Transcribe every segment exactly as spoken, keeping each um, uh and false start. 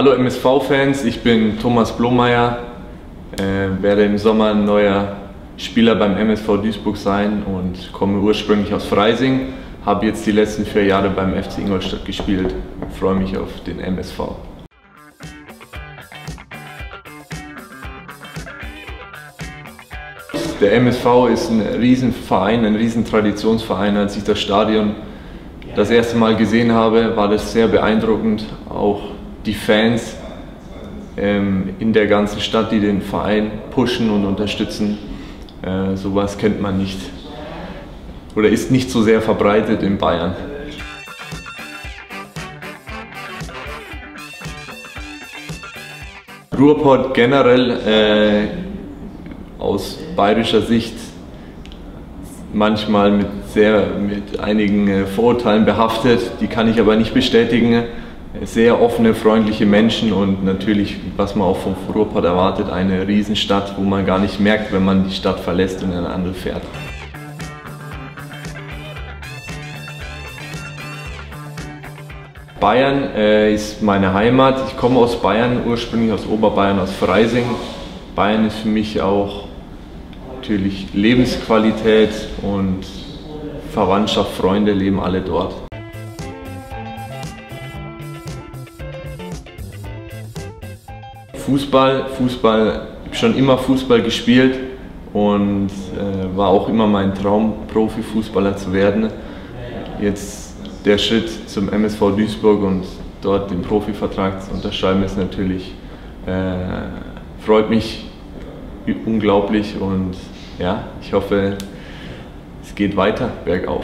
Hallo M S V-Fans, ich bin Thomas Blomeyer, äh, werde im Sommer ein neuer Spieler beim M S V Duisburg sein und komme ursprünglich aus Freising, habe jetzt die letzten vier Jahre beim F C Ingolstadt gespielt und freue mich auf den M S V. Der M S V ist ein Riesenverein, ein Riesentraditionsverein. Als ich das Stadion das erste Mal gesehen habe, war das sehr beeindruckend. Auch die Fans ähm, in der ganzen Stadt, die den Verein pushen und unterstützen. Äh, sowas kennt man nicht oder ist nicht so sehr verbreitet in Bayern. Ruhrpott generell äh, aus bayerischer Sicht manchmal mit, sehr, mit einigen äh, Vorurteilen behaftet, die kann ich aber nicht bestätigen. Sehr offene, freundliche Menschen und natürlich, was man auch vom Ruhrpott erwartet, eine Riesenstadt, wo man gar nicht merkt, wenn man die Stadt verlässt und in eine andere fährt. Bayern äh, ist meine Heimat. Ich komme aus Bayern, ursprünglich aus Oberbayern, aus Freising. Bayern ist für mich auch natürlich Lebensqualität und Verwandtschaft, Freunde leben alle dort. Fußball, Fußball, ich habe schon immer Fußball gespielt und äh, war auch immer mein Traum, Profifußballer zu werden. Jetzt der Schritt zum M S V Duisburg und dort den Profivertrag zu unterschreiben ist natürlich, äh, freut mich unglaublich und ja, ich hoffe, es geht weiter bergauf.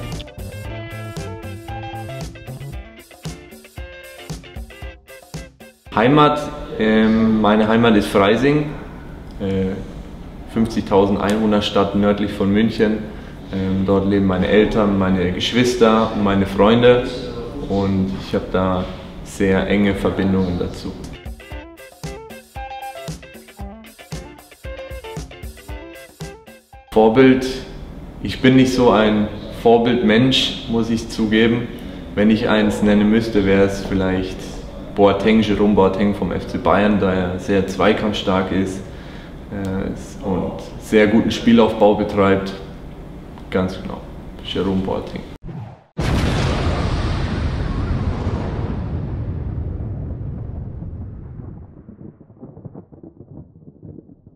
Heimat, ähm, meine Heimat ist Freising, äh, fünfzigtausend Einwohnerstadt nördlich von München. Ähm, dort leben meine Eltern, meine Geschwister und meine Freunde und ich habe da sehr enge Verbindungen dazu. Vorbild, ich bin nicht so ein Vorbildmensch, muss ich zugeben. Wenn ich eins nennen müsste, wäre es vielleicht Boateng, Jerome Boateng vom F C Bayern, da er sehr zweikampfstark ist äh, und sehr guten Spielaufbau betreibt. Ganz genau, Jerome Boateng.